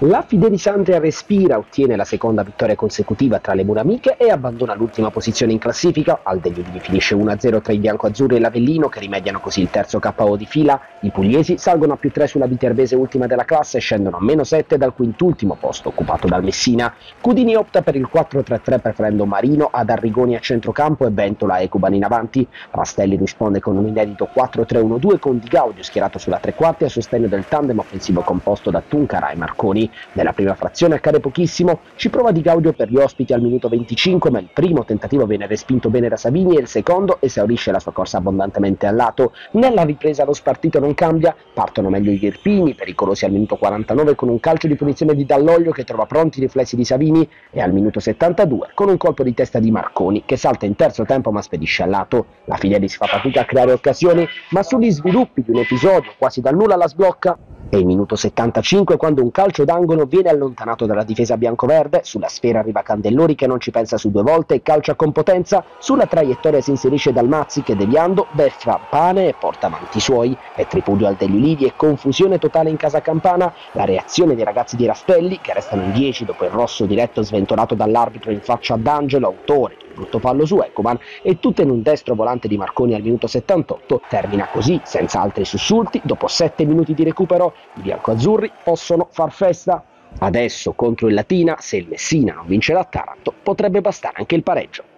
La Fidelisandria respira, ottiene la seconda vittoria consecutiva tra le mura amiche e abbandona l'ultima posizione in classifica. Al Deglio finisce 1-0 tra i biancoazzurri e l'Avellino, che rimediano così il terzo KO di fila. I pugliesi salgono a +3 sulla Viterbese, ultima della classe, e scendono a -7 dal quintultimo posto occupato dal Messina. Cudini opta per il 4-3-3 preferendo Marino ad Arrigoni a centrocampo e Bentola e Cuban in avanti. Rastelli risponde con un inedito 4-3-1-2 con Di Gaudio schierato sulla tre quarti a sostegno del tandem offensivo composto da Tuncara e Marconi. Nella prima frazione accade pochissimo, ci prova Di Gaudio per gli ospiti al minuto 25, ma il primo tentativo viene respinto bene da Savini e il secondo esaurisce la sua corsa abbondantemente al lato. Nella ripresa lo spartito non cambia, partono meglio gli Irpini, pericolosi al minuto 49 con un calcio di punizione di Dall'Oglio che trova pronti i riflessi di Savini, e al minuto 72 con un colpo di testa di Marconi che salta in terzo tempo ma spedisce al lato. La Fidelis fa fatica a creare occasioni, ma sugli sviluppi di un episodio quasi dal nulla la sblocca. È il minuto 75 quando un calcio d'angolo viene allontanato dalla difesa biancoverde, sulla sfera arriva Candellori che non ci pensa su due volte e calcia con potenza, sulla traiettoria si inserisce Dalmazzi che deviando beffa Pane e porta avanti i suoi, e tripudio al degli Ulivi e confusione totale in casa campana. La reazione dei ragazzi di Rastelli, che restano in 10 dopo il rosso diretto sventolato dall'arbitro in faccia ad Angelo, autore brutto fallo su Ecoban, e tutto in un destro volante di Marconi al minuto 78, termina così, senza altri sussulti. Dopo 7 minuti di recupero i biancoazzurri possono far festa. Adesso contro il Latina, se il Messina non vincerà a Taranto, potrebbe bastare anche il pareggio.